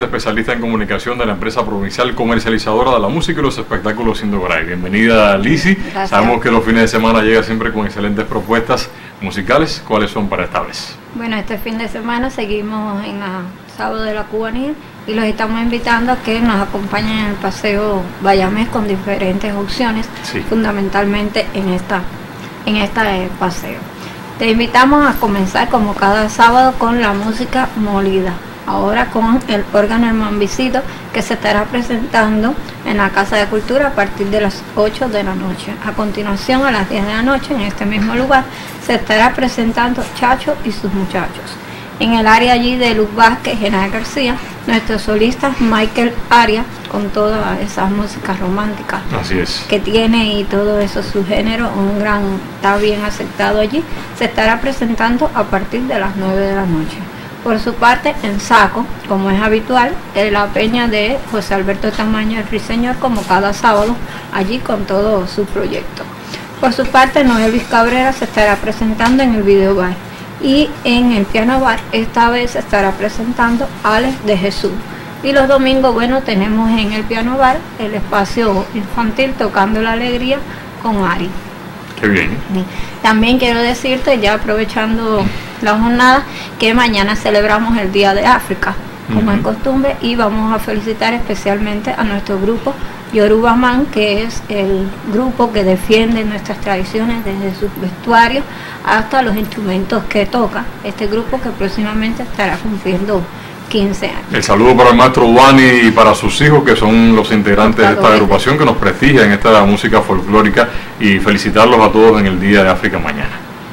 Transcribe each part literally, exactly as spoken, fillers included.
especialista en comunicación de la empresa provincial comercializadora de la música y los espectáculos Indogray. Bienvenida, Lizzy. Gracias. Sabemos que los fines de semana llega siempre con excelentes propuestas musicales. ¿Cuáles son para esta vez? Bueno, este fin de semana seguimos en la sábado de la cubanía y los estamos invitando a que nos acompañen en el paseo Bayamés con diferentes opciones, sí. fundamentalmente en esta en este paseo. Te invitamos a comenzar como cada sábado con la música molida, ahora con el órgano El Mambicito, que se estará presentando en la Casa de Cultura a partir de las ocho de la noche. A continuación, a las diez de la noche, en este mismo lugar, se estará presentando Chacho y sus muchachos. En el área allí de Luz Vázquez, Genaro García, nuestro solista Michael Arias, con todas esas músicas románticas Así es. que tiene y todo eso, su género, un gran, está bien aceptado allí, se estará presentando a partir de las nueve de la noche. Por su parte, en Saco, como es habitual, en la peña de José Alberto Tamaño, el Ruiseñor, como cada sábado, allí con todo su proyecto. Por su parte, Noelvis Cabrera se estará presentando en el Video Bar. Y en el Piano Bar, esta vez se estará presentando Alex de Jesús. Y los domingos, bueno, tenemos en el Piano Bar el espacio infantil Tocando la Alegría con Ari. Qué bien. También quiero decirte, ya aprovechando la jornada, que mañana celebramos el Día de África, como uh-huh. es costumbre, y vamos a felicitar especialmente a nuestro grupo Yoruba Man, que es el grupo que defiende nuestras tradiciones desde sus vestuarios hasta los instrumentos que toca. Este grupo que próximamente estará cumpliendo quince años. El saludo para el maestro Duani y para sus hijos, que son los integrantes de esta agrupación que nos prestigia en esta música folclórica, y felicitarlos a todos en el Día de África mañana.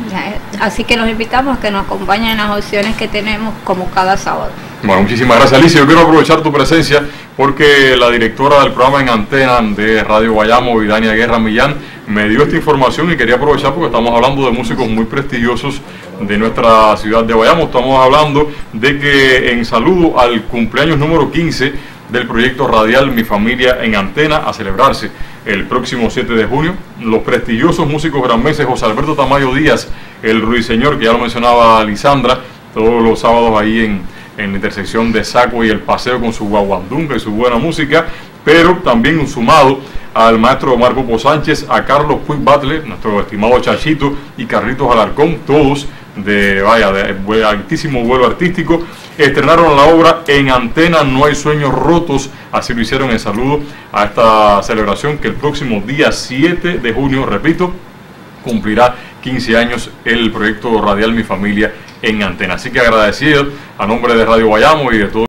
Así que los invitamos a que nos acompañen en las opciones que tenemos como cada sábado. Bueno, muchísimas gracias, Lizzy. Yo quiero aprovechar tu presencia porque la directora del programa En Antena de Radio Guayamo, Vidania Guerra Millán, me dio esta información y quería aprovechar porque estamos hablando de músicos muy prestigiosos de nuestra ciudad de Guayamo. Estamos hablando de que en saludo al cumpleaños número quince del proyecto radial Mi Familia en Antena, a celebrarse el próximo siete de junio, los prestigiosos músicos granmeses José Alberto Tamayo Díaz, el Ruiseñor, que ya lo mencionaba Lisandra, todos los sábados ahí en, en la intersección de Saco y el paseo con su guaguandunga y su buena música, pero también un sumado al maestro Marco Po Sánchez, a Carlos Puig Butler, nuestro estimado Chachito, y Carlitos Alarcón, todos de, vaya, de altísimo vuelo artístico, estrenaron la obra En Antena No Hay Sueños Rotos. Así lo hicieron en saludo a esta celebración que el próximo día siete de junio, repito, cumplirá quince años el proyecto radial Mi Familia en Antena. Así que agradecido a nombre de Radio Guayamo y de todo